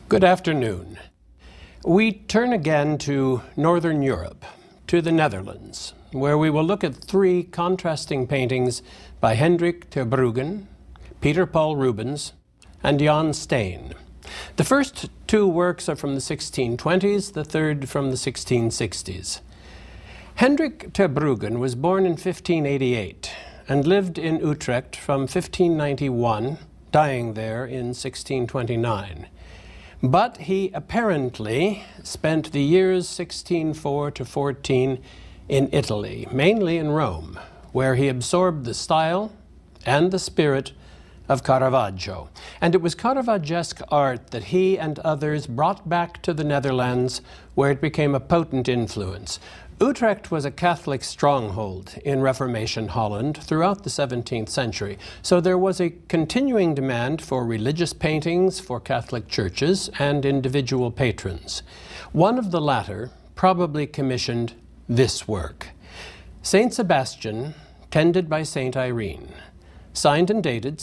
Good afternoon. We turn again to Northern Europe, to the Netherlands, where we will look at three contrasting paintings by Hendrik ter Brugghen, Peter Paul Rubens, and Jan Steen. The first two works are from the 1620s, the third from the 1660s. Hendrik ter Brugghen was born in 1588 and lived in Utrecht from 1591, dying there in 1629. But he apparently spent the years 1604 to 14 in Italy, mainly in Rome, where he absorbed the style and the spirit of Caravaggio. And it was Caravagesque art that he and others brought back to the Netherlands, where it became a potent influence. Utrecht was a Catholic stronghold in Reformation Holland throughout the 17th century, so there was a continuing demand for religious paintings for Catholic churches and individual patrons. One of the latter probably commissioned this work, Saint Sebastian, tended by Saint Irene, signed and dated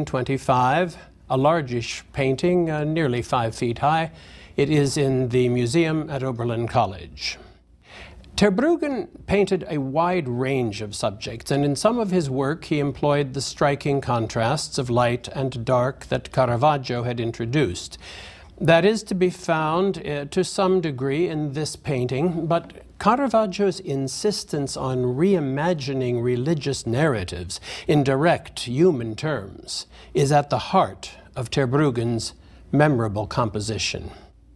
1625, a largish painting, nearly 5 feet high. It is in the museum at Oberlin College. Ter Brugghen painted a wide range of subjects, and in some of his work he employed the striking contrasts of light and dark that Caravaggio had introduced. That is to be found to some degree in this painting, but Caravaggio's insistence on reimagining religious narratives in direct human terms is at the heart of Ter Brugghen's memorable composition.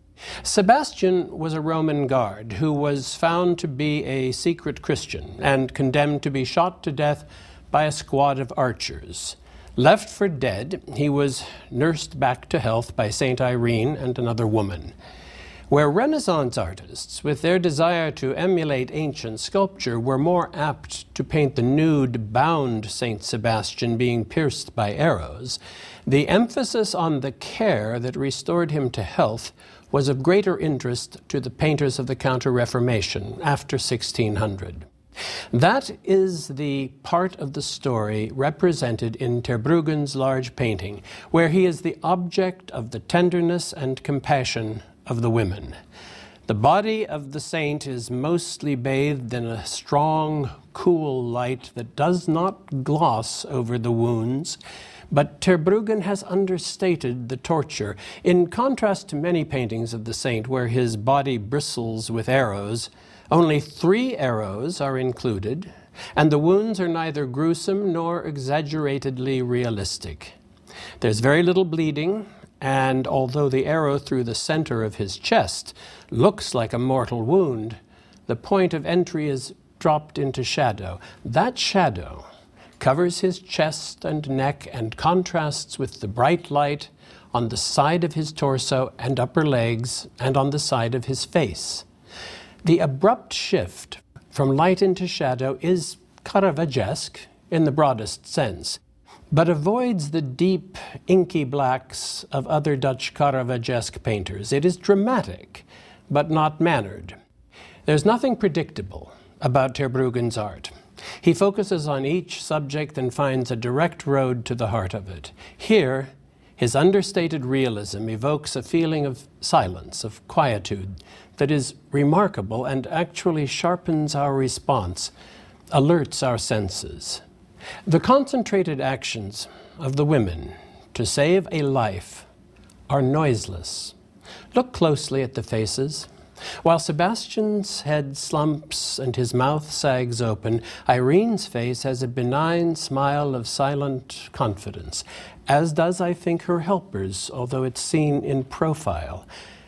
Sebastian was a Roman guard who was found to be a secret Christian and condemned to be shot to death by a squad of archers. Left for dead, he was nursed back to health by Saint Irene and another woman. Where Renaissance artists, with their desire to emulate ancient sculpture, were more apt to paint the nude, bound Saint Sebastian being pierced by arrows, the emphasis on the care that restored him to health was of greater interest to the painters of the Counter-Reformation after 1600. That is the part of the story represented in Ter Brugghen's large painting, where he is the object of the tenderness and compassion of the women. The body of the saint is mostly bathed in a strong, cool light that does not gloss over the wounds, but Ter Brugghen has understated the torture. In contrast to many paintings of the saint where his body bristles with arrows, only 3 arrows are included, and the wounds are neither gruesome nor exaggeratedly realistic. There's very little bleeding, and although the arrow through the center of his chest looks like a mortal wound, the point of entry is dropped into shadow. That shadow covers his chest and neck and contrasts with the bright light on the side of his torso and upper legs and on the side of his face. The abrupt shift from light into shadow is Caravagesque in the broadest sense, but avoids the deep, inky blacks of other Dutch Caravagesque painters. It is dramatic, but not mannered. There's nothing predictable about Ter Brugghen's art. He focuses on each subject and finds a direct road to the heart of it. Here, his understated realism evokes a feeling of silence, of quietude, that is remarkable and actually sharpens our response, alerts our senses. The concentrated actions of the women to save a life are noiseless. Look closely at the faces. While Sebastian's head slumps and his mouth sags open, Irene's face has a benign smile of silent confidence, as does, I think, her helper's, although it's seen in profile.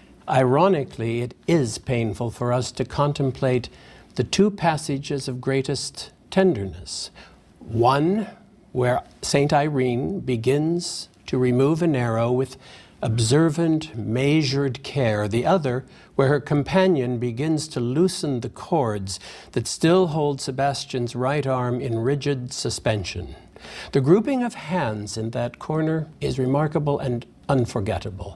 Ironically, it is painful for us to contemplate the 2 passages of greatest tenderness. One, where Saint Irene begins to remove an arrow with observant, measured care. The other, where her companion begins to loosen the cords that still hold Sebastian's right arm in rigid suspension. The grouping of hands in that corner is remarkable and unforgettable.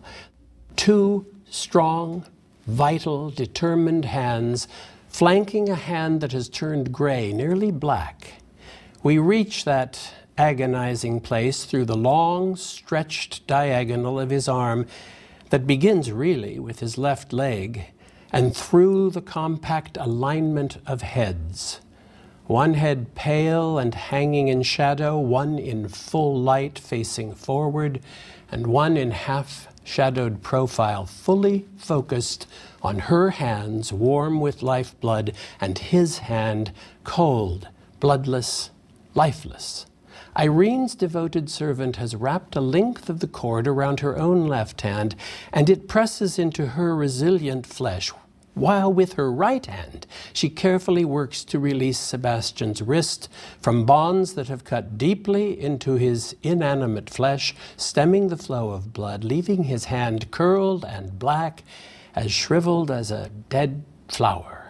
2 strong, vital, determined hands flanking a hand that has turned gray, nearly black. We reach that agonizing place through the long, stretched diagonal of his arm that begins really with his left leg and through the compact alignment of heads. One head pale and hanging in shadow, one in full light facing forward, and one in half-shadowed profile, fully focused on her hands warm with lifeblood and his hand cold, bloodless, lifeless. Irene's devoted servant has wrapped a length of the cord around her own left hand, and it presses into her resilient flesh, while with her right hand she carefully works to release Sebastian's wrist from bonds that have cut deeply into his inanimate flesh, stemming the flow of blood, leaving his hand curled and black, as shriveled as a dead flower.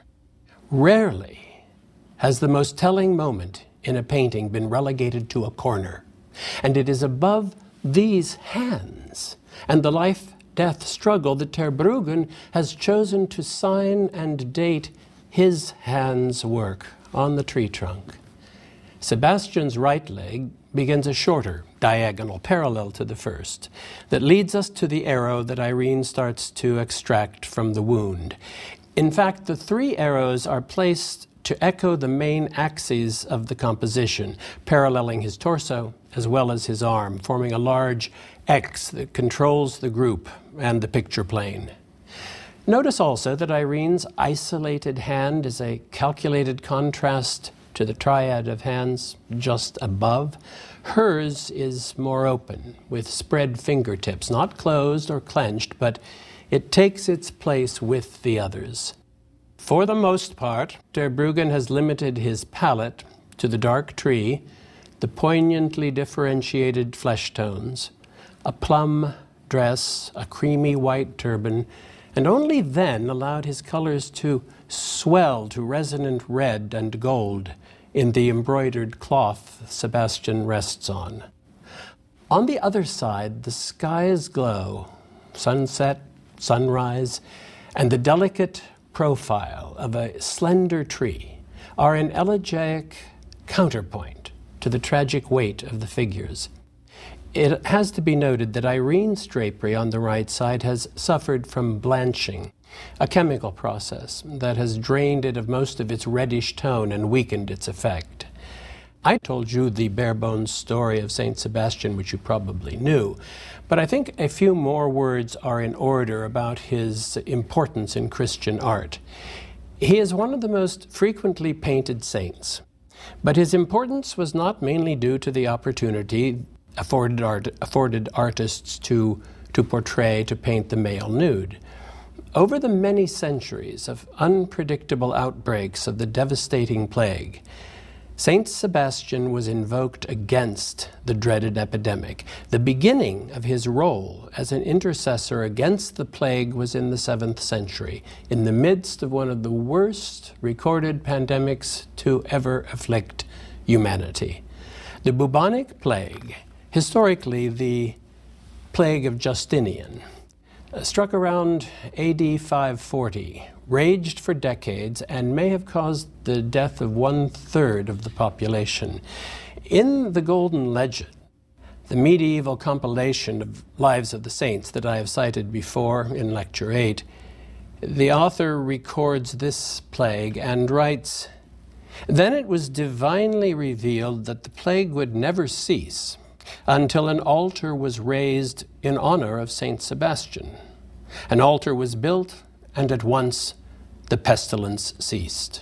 Rarely has the most telling moment in a painting been relegated to a corner, and it is above these hands and the life-death struggle that Terbruggen has chosen to sign and date his hand's work on the tree trunk. Sebastian's right leg begins a shorter diagonal parallel to the first that leads us to the arrow that Irene starts to extract from the wound. In fact, the three arrows are placed to echo the main axes of the composition, paralleling his torso as well as his arm, forming a large X that controls the group and the picture plane. Notice also that Irene's isolated hand is a calculated contrast to the triad of hands just above. Hers is more open, with spread fingertips, not closed or clenched, but it takes its place with the others. For the most part, Terbruggen has limited his palette to the dark tree, the poignantly differentiated flesh tones, a plum dress, a creamy white turban, and only then allowed his colors to swell to resonant red and gold in the embroidered cloth Sebastian rests on. On the other side, the skies glow, sunset, sunrise, and the delicate profile of a slender tree are an elegiac counterpoint to the tragic weight of the figures. It has to be noted that Irene's drapery on the right side has suffered from blanching, a chemical process that has drained it of most of its reddish tone and weakened its effect. I told you the bare-bones story of Saint Sebastian, which you probably knew, but I think a few more words are in order about his importance in Christian art. He is one of the most frequently painted saints, but his importance was not mainly due to the opportunity afforded artists to portray, to paint the male nude. Over the many centuries of unpredictable outbreaks of the devastating plague, Saint Sebastian was invoked against the dreaded epidemic. The beginning of his role as an intercessor against the plague was in the 7th century, in the midst of one of the worst recorded pandemics to ever afflict humanity. The bubonic plague, historically the plague of Justinian, struck around AD 540, raged for decades, and may have caused the death of 1/3 of the population. In the Golden Legend, the medieval compilation of Lives of the Saints that I have cited before in Lecture 8, the author records this plague and writes, "Then it was divinely revealed that the plague would never cease until an altar was raised in honor of Saint Sebastian. An altar was built, and at once the pestilence ceased."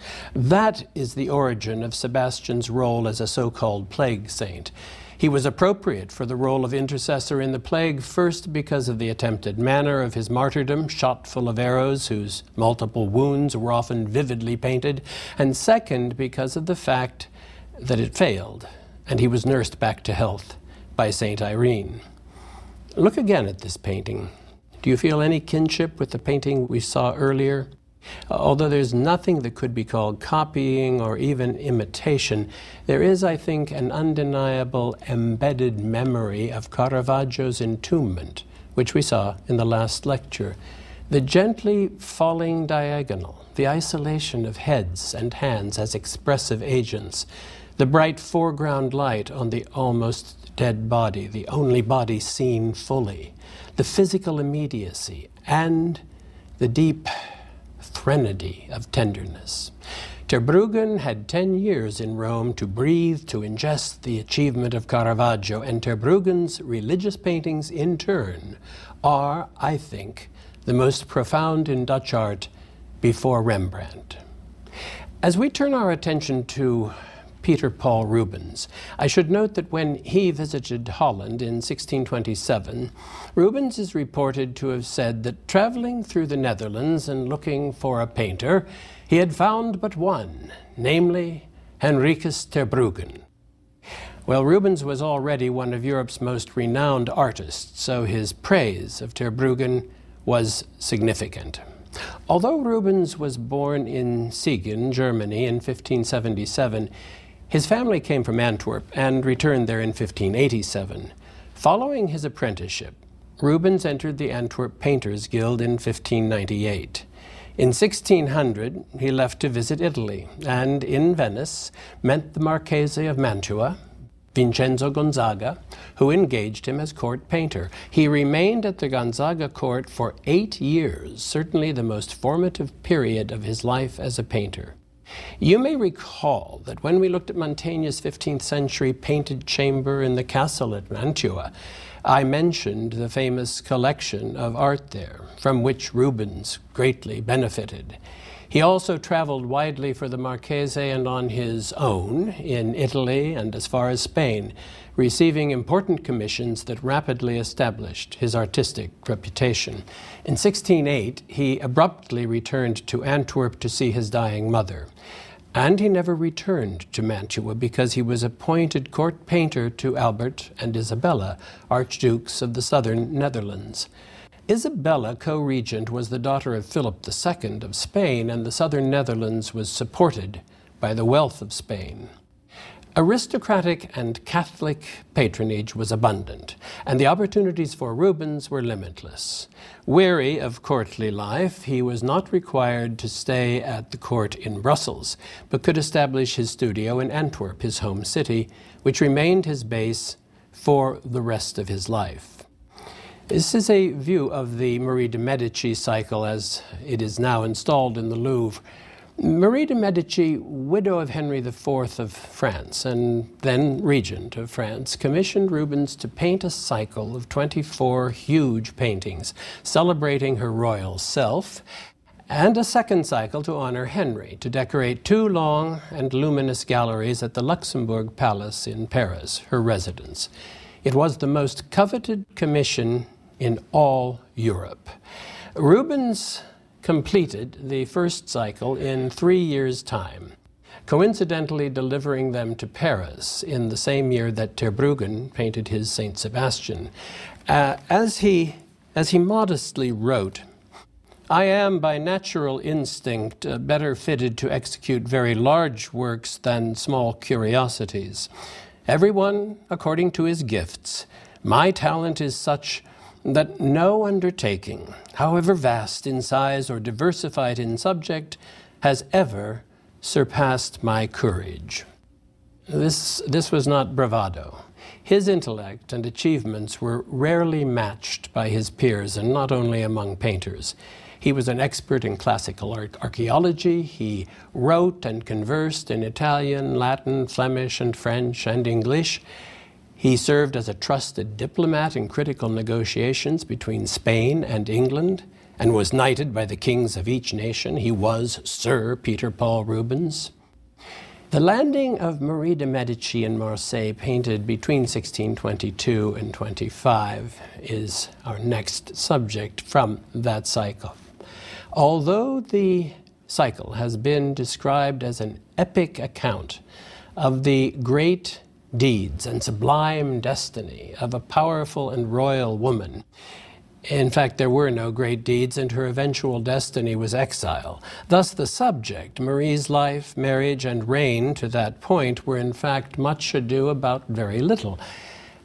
That is the origin of Sebastian's role as a so-called plague saint. He was appropriate for the role of intercessor in the plague, first because of the attempted manner of his martyrdom, shot full of arrows whose multiple wounds were often vividly painted, and second because of the fact that it failed, and he was nursed back to health by Saint Irene. Look again at this painting. Do you feel any kinship with the painting we saw earlier? Although there's nothing that could be called copying or even imitation, there is, I think, an undeniable embedded memory of Caravaggio's Entombment, which we saw in the last lecture. The gently falling diagonal, the isolation of heads and hands as expressive agents, the bright foreground light on the almost dead body, the only body seen fully, the physical immediacy, and the deep threnody of tenderness. Terbruggen had 10 years in Rome to breathe, to ingest the achievement of Caravaggio, and Terbruggen's religious paintings, in turn, are, I think, the most profound in Dutch art before Rembrandt. As we turn our attention to Peter Paul Rubens, I should note that when he visited Holland in 1627, Rubens is reported to have said that traveling through the Netherlands and looking for a painter, he had found but one, namely Henricus Terbruggen. Well, Rubens was already one of Europe's most renowned artists, so his praise of Terbruggen was significant. Although Rubens was born in Siegen, Germany, in 1577, his family came from Antwerp and returned there in 1587. Following his apprenticeship, Rubens entered the Antwerp Painters Guild in 1598. In 1600, he left to visit Italy, and in Venice met the Marchese of Mantua, Vincenzo Gonzaga, who engaged him as court painter. He remained at the Gonzaga court for 8 years, certainly the most formative period of his life as a painter. You may recall that when we looked at Mantegna's 15th century painted chamber in the castle at Mantua, I mentioned the famous collection of art there, from which Rubens greatly benefited. He also traveled widely for the Marchese and on his own in Italy and as far as Spain, receiving important commissions that rapidly established his artistic reputation. In 1608, he abruptly returned to Antwerp to see his dying mother. And he never returned to Mantua because he was appointed court painter to Albert and Isabella, Archdukes of the southern Netherlands. Isabella, co-regent, was the daughter of Philip II of Spain, and the southern Netherlands was supported by the wealth of Spain. Aristocratic and Catholic patronage was abundant, and the opportunities for Rubens were limitless. Weary of courtly life, he was not required to stay at the court in Brussels, but could establish his studio in Antwerp, his home city, which remained his base for the rest of his life. This is a view of the Marie de Medici cycle as it is now installed in the Louvre. Marie de Medici, widow of Henry IV of France and then regent of France, commissioned Rubens to paint a cycle of 24 huge paintings celebrating her royal self, and a second cycle to honor Henry, to decorate 2 long and luminous galleries at the Luxembourg Palace in Paris, her residence. It was the most coveted commission in all Europe. Rubens completed the first cycle in 3 years' time, coincidentally delivering them to Paris in the same year that Terbruggen painted his Saint Sebastian. As he modestly wrote, "I am by natural instinct better fitted to execute very large works than small curiosities. Everyone according to his gifts. My talent is such that no undertaking, however vast in size or diversified in subject, has ever surpassed my courage." This was not bravado. His intellect and achievements were rarely matched by his peers, and not only among painters. He was an expert in classical archaeology. He wrote and conversed in Italian, Latin, Flemish, and French, and English. He served as a trusted diplomat in critical negotiations between Spain and England, and was knighted by the kings of each nation. He was Sir Peter Paul Rubens. The landing of Marie de Medici in Marseille, painted between 1622 and 25, is our next subject from that cycle. Although the cycle has been described as an epic account of the great deeds and sublime destiny of a powerful and royal woman, in fact, there were no great deeds, and her eventual destiny was exile. Thus, the subject, Marie's life, marriage, and reign to that point, were in fact much ado about very little.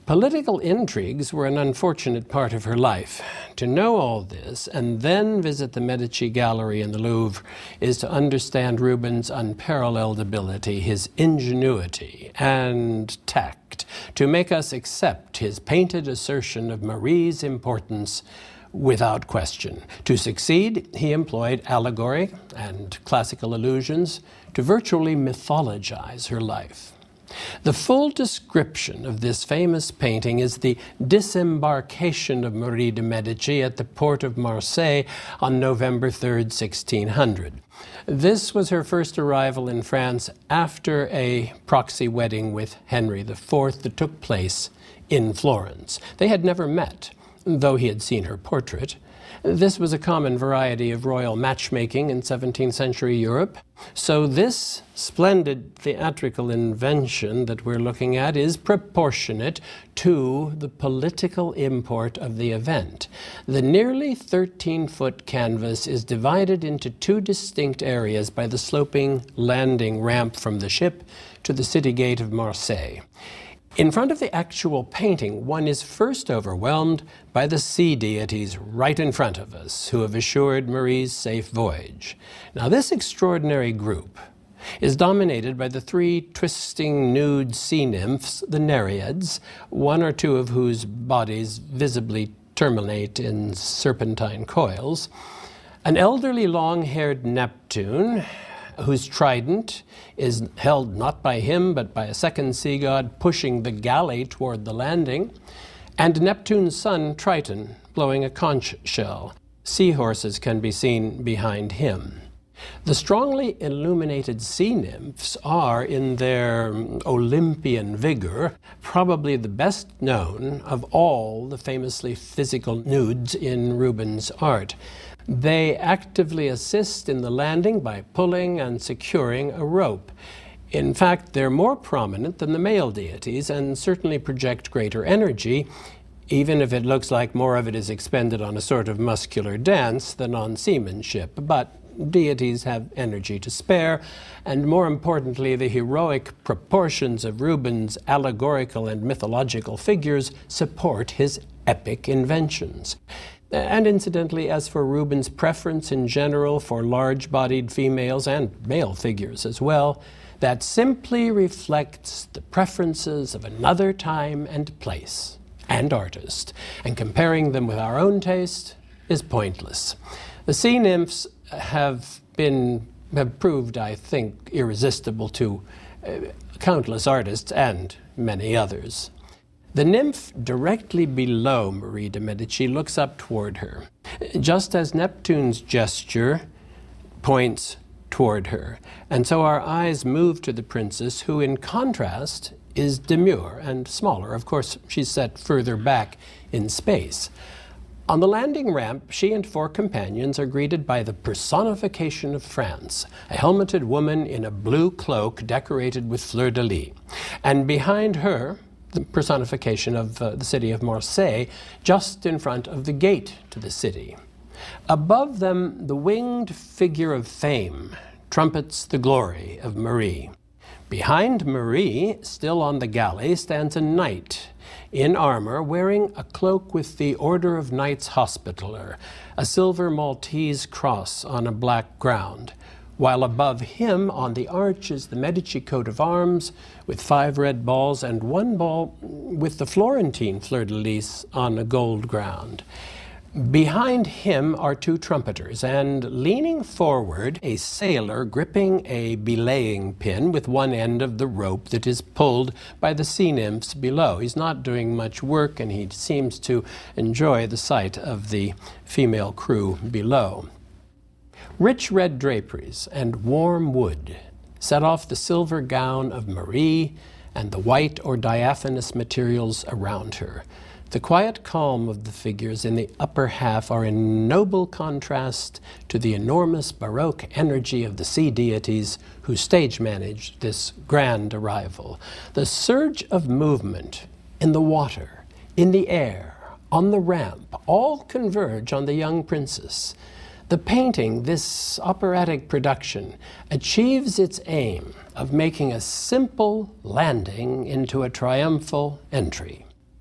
Political intrigues were an unfortunate part of her life. To know all this and then visit the Medici Gallery in the Louvre is to understand Rubens' unparalleled ability, his ingenuity and tact, to make us accept his painted assertion of Marie's importance without question. To succeed, he employed allegory and classical allusions to virtually mythologize her life. The full description of this famous painting is the disembarkation of Marie de' Medici at the port of Marseille on November 3rd, 1600. This was her first arrival in France after a proxy wedding with Henry IV that took place in Florence. They had never met, though he had seen her portrait. This was a common variety of royal matchmaking in 17th century Europe. So this splendid theatrical invention that we're looking at is proportionate to the political import of the event. The nearly 13-foot canvas is divided into two distinct areas by the sloping landing ramp from the ship to the city gate of Marseille. In front of the actual painting, one is first overwhelmed by the sea deities right in front of us, who have assured Marie's safe voyage. Now, this extraordinary group is dominated by the three twisting nude sea nymphs, the Nereids, one or two of whose bodies visibly terminate in serpentine coils, an elderly long-haired Neptune, whose trident is held not by him but by a second sea god pushing the galley toward the landing, and Neptune's son Triton blowing a conch shell. Seahorses can be seen behind him. The strongly illuminated sea nymphs are, in their Olympian vigor, probably the best known of all the famously physical nudes in Rubens' art. They actively assist in the landing by pulling and securing a rope. In fact, they're more prominent than the male deities and certainly project greater energy, even if it looks like more of it is expended on a sort of muscular dance than on seamanship. But deities have energy to spare, and more importantly, the heroic proportions of Rubens' allegorical and mythological figures support his epic inventions. And incidentally, as for Rubens' preference in general for large-bodied females and male figures as well, that simply reflects the preferences of another time and place and artist, and comparing them with our own taste is pointless. The sea nymphs have proved, I think, irresistible to countless artists and many others. The nymph directly below Marie de' Medici looks up toward her, just as Neptune's gesture points toward her. And so our eyes move to the princess, who in contrast is demure and smaller. Of course, she's set further back in space. On the landing ramp, she and four companions are greeted by the personification of France, a helmeted woman in a blue cloak decorated with fleur-de-lis. And behind her, the personification of the city of Marseille, just in front of the gate to the city. Above them, the winged figure of Fame trumpets the glory of Marie. Behind Marie, still on the galley, stands a knight in armor wearing a cloak with the Order of Knights Hospitaller, a silver Maltese cross on a black ground, while above him on the arch is the Medici coat of arms with 5 red balls and 1 ball with the Florentine fleur-de-lis on a gold ground. Behind him are 2 trumpeters, and leaning forward, a sailor gripping a belaying pin with one end of the rope that is pulled by the sea nymphs below. He's not doing much work, and he seems to enjoy the sight of the female crew below. Rich red draperies and warm wood set off the silver gown of Marie and the white or diaphanous materials around her. The quiet calm of the figures in the upper half are in noble contrast to the enormous Baroque energy of the sea deities who stage managed this grand arrival. The surge of movement in the water, in the air, on the ramp, all converge on the young princess. The painting, this operatic production, achieves its aim of making a simple landing into a triumphal entry.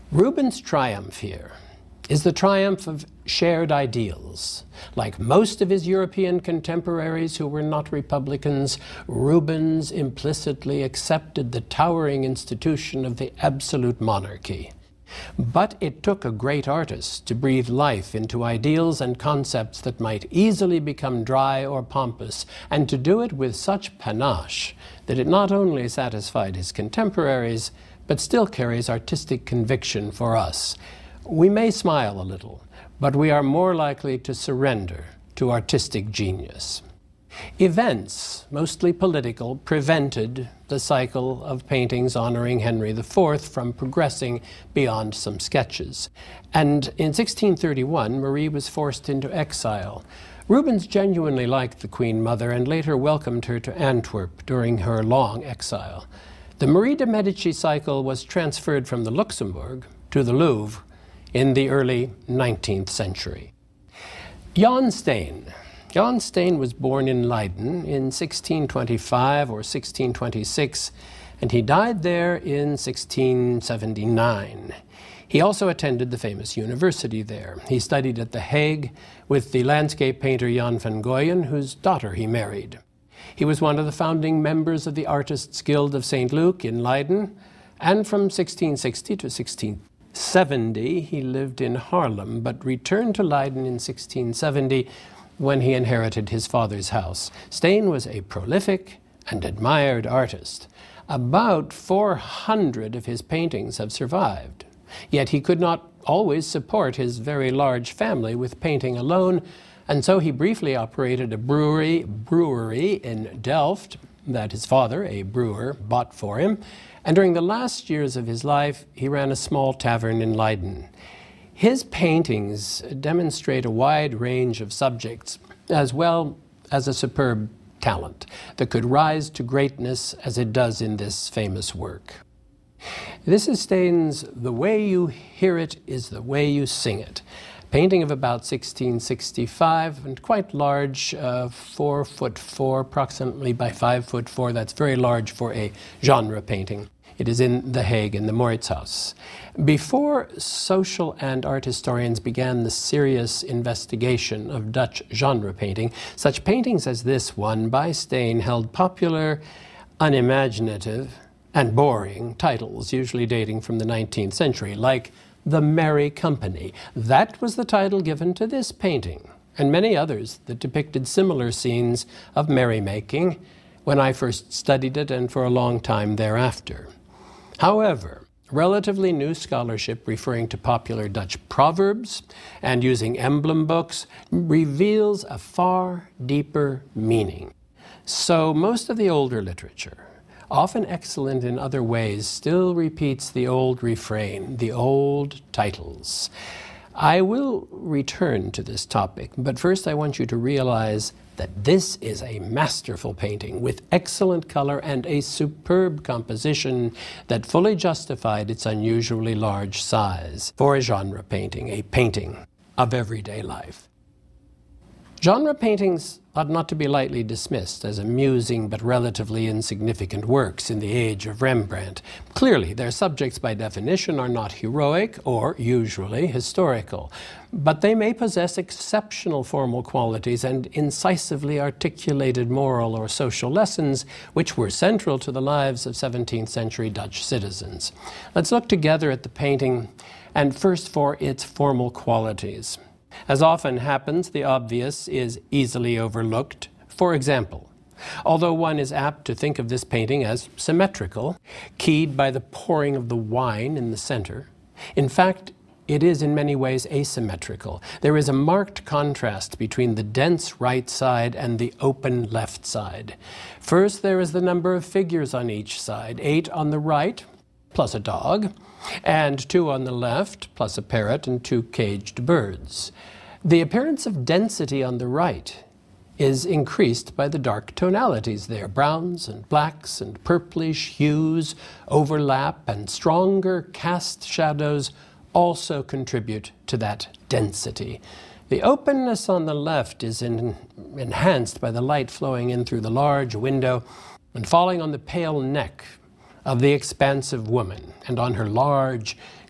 Rubens' triumph here is the triumph of shared ideals. Like most of his European contemporaries who were not Republicans, Rubens implicitly accepted the towering institution of the absolute monarchy. But it took a great artist to breathe life into ideals and concepts that might easily become dry or pompous, and to do it with such panache that it not only satisfied his contemporaries, but still carries artistic conviction for us. We may smile a little, but we are more likely to surrender to artistic genius. Events, mostly political, prevented the cycle of paintings honoring Henry IV from progressing beyond some sketches. And in 1631, Marie was forced into exile. Rubens genuinely liked the Queen Mother and later welcomed her to Antwerp during her long exile. The Marie de' Medici cycle was transferred from the Luxembourg to the Louvre in the early 19th century. Jan Steen. Jan Steen was born in Leiden in 1625 or 1626, and he died there in 1679. He also attended the famous university there. He studied at The Hague with the landscape painter Jan van Goyen, whose daughter he married. He was one of the founding members of the Artists' Guild of St. Luke in Leiden, and from 1660 to 1670 he lived in Haarlem, but returned to Leiden in 1670 when he inherited his father's house. Steen was a prolific and admired artist. About 400 of his paintings have survived, yet he could not always support his very large family with painting alone, and so he briefly operated a brewery in Delft that his father, a brewer, bought for him, and during the last years of his life, he ran a small tavern in Leiden. His paintings demonstrate a wide range of subjects, as well as a superb talent that could rise to greatness as it does in this famous work. This is Steen's "The Way You Hear It is the Way You Sing It," painting of about 1665 and quite large, 4'4", approximately by 5'4". That's very large for a genre painting. It is in The Hague in the Mauritshuis. Before social and art historians began the serious investigation of Dutch genre painting, such paintings as this one by Steen held popular, unimaginative, and boring titles, usually dating from the 19th century, like The Merry Company. That was the title given to this painting, and many others that depicted similar scenes of merrymaking when I first studied it and for a long time thereafter. However, relatively new scholarship referring to popular Dutch proverbs and using emblem books reveals a far deeper meaning. So most of the older literature, often excellent in other ways, still repeats the old refrain, the old titles. I will return to this topic, but first I want you to realize that this is a masterful painting with excellent color and a superb composition that fully justified its unusually large size for a genre painting, a painting of everyday life. Genre paintings ought not to be lightly dismissed as amusing but relatively insignificant works in the age of Rembrandt. Clearly, their subjects by definition are not heroic or, usually, historical, but they may possess exceptional formal qualities and incisively articulated moral or social lessons which were central to the lives of 17th century Dutch citizens. Let's look together at the painting, and first for its formal qualities. As often happens, the obvious is easily overlooked. For example, although one is apt to think of this painting as symmetrical, keyed by the pouring of the wine in the center, in fact, it is in many ways asymmetrical. There is a marked contrast between the dense right side and the open left side. First, there is the number of figures on each side, 8 on the right, plus a dog, and 2 on the left, plus a parrot and 2 caged birds. The appearance of density on the right is increased by the dark tonalities there. Browns and blacks and purplish hues overlap, and stronger cast shadows also contribute to that density. The openness on the left is enhanced by the light flowing in through the large window and falling on the pale neck of the expansive woman and on her large,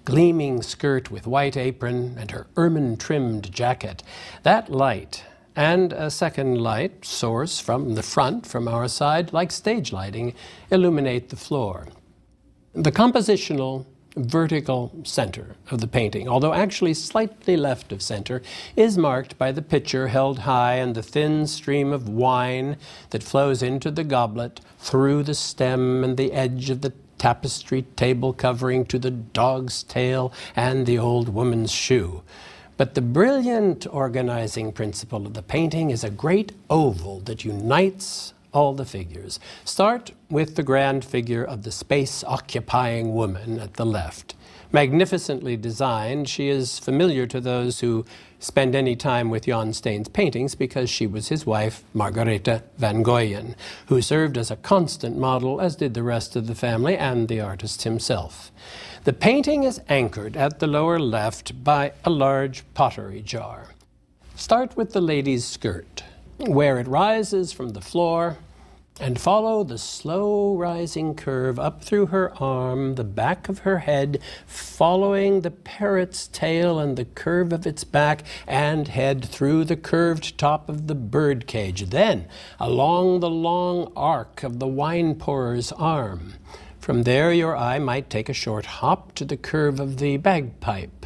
gleaming skirt with white apron and her ermine-trimmed jacket. That light and a second light source from the front, from our side, like stage lighting, illuminate the floor. The compositional vertical center of the painting, although actually slightly left of center, is marked by the pitcher held high and the thin stream of wine that flows into the goblet through the stem and the edge of the tapestry table covering to the dog's tail and the old woman's shoe. But the brilliant organizing principle of the painting is a great oval that unites all the figures. Start with the grand figure of the space-occupying woman at the left. Magnificently designed, she is familiar to those who spend any time with Jan Steen's paintings because she was his wife, Margarethe van Goyen, who served as a constant model, as did the rest of the family and the artist himself. The painting is anchored at the lower left by a large pottery jar. Start with the lady's skirt, where it rises from the floor, and follow the slow rising curve up through her arm, the back of her head, following the parrot's tail and the curve of its back and head through the curved top of the bird cage, then along the long arc of the wine pourer's arm. From there your eye might take a short hop to the curve of the bagpipe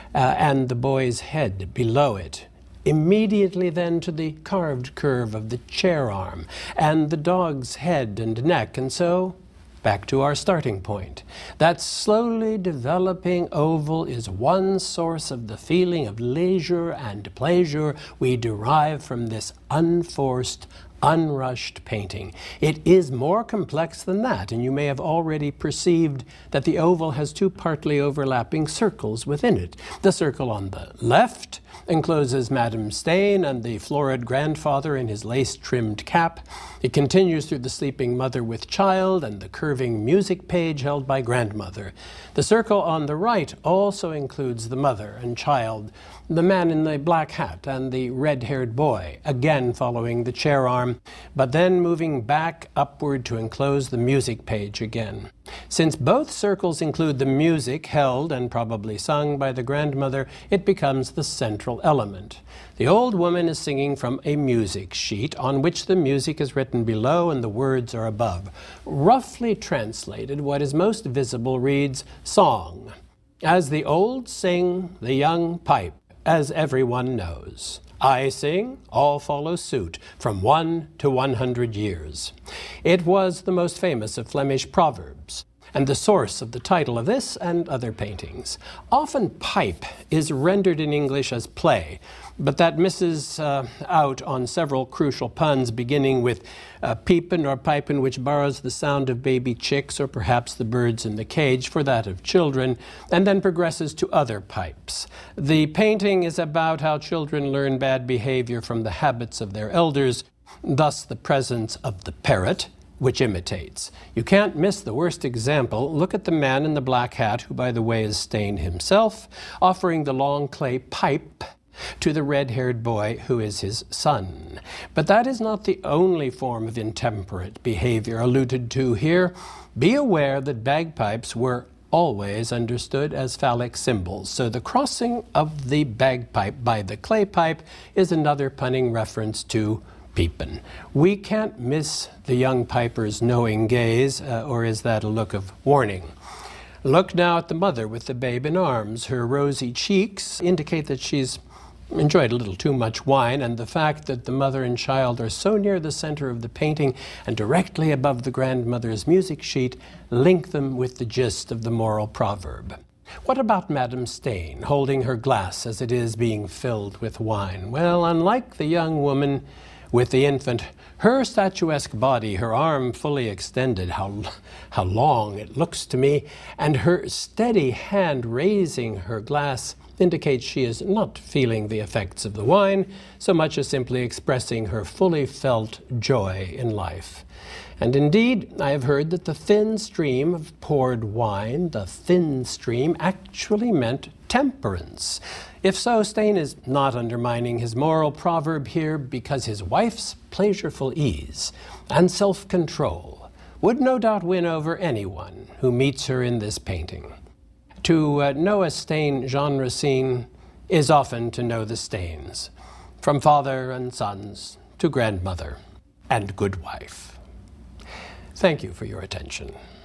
and the boy's head below it. Immediately then to the carved curve of the chair arm and the dog's head and neck, and so back to our starting point. That slowly developing oval is one source of the feeling of leisure and pleasure we derive from this unforced, unrushed painting. It is more complex than that, and you may have already perceived that the oval has two partly overlapping circles within it. The circle on the left encloses Madame Steen and the florid grandfather in his lace-trimmed cap. It continues through the sleeping mother with child and the curving music page held by grandmother. The circle on the right also includes the mother and child, the man in the black hat and the red-haired boy, again following the chair arm, but then moving back upward to enclose the music page again. Since both circles include the music held and probably sung by the grandmother, it becomes the central element. The old woman is singing from a music sheet on which the music is written below and the words are above. Roughly translated, what is most visible reads, "Song. As the old sing, the young pipe, as everyone knows. I sing, all follow suit, from 1 to 100 years. It was the most famous of Flemish proverbs, and the source of the title of this and other paintings. Often pipe is rendered in English as play, but that misses out on several crucial puns, beginning with peepin' or pipin', which borrows the sound of baby chicks or perhaps the birds in the cage for that of children, and then progresses to other pipes. The painting is about how children learn bad behavior from the habits of their elders, thus the presence of the parrot, which imitates. You can't miss the worst example. Look at the man in the black hat, who by the way is Steen himself, offering the long clay pipe to the red-haired boy who is his son. But that is not the only form of intemperate behavior alluded to here. Be aware that bagpipes were always understood as phallic symbols, so the crossing of the bagpipe by the clay pipe is another punning reference to peepin'. We can't miss the young piper's knowing gaze, or is that a look of warning? Look now at the mother with the babe in arms. Her rosy cheeks indicate that she's enjoyed a little too much wine, and the fact that the mother and child are so near the center of the painting and directly above the grandmother's music sheet link them with the gist of the moral proverb. What about Madame Steen, holding her glass as it is being filled with wine? Well, unlike the young woman with the infant, her statuesque body, her arm fully extended, how long it looks to me, and her steady hand raising her glass indicates she is not feeling the effects of the wine so much as simply expressing her fully felt joy in life. And indeed, I have heard that the thin stream of poured wine, the thin stream, actually meant temperance. If so, Steen is not undermining his moral proverb here, because his wife's pleasureful ease and self-control would no doubt win over anyone who meets her in this painting. To know a stain Jean Racine is often to know the stains, from father and sons to grandmother and good wife. Thank you for your attention.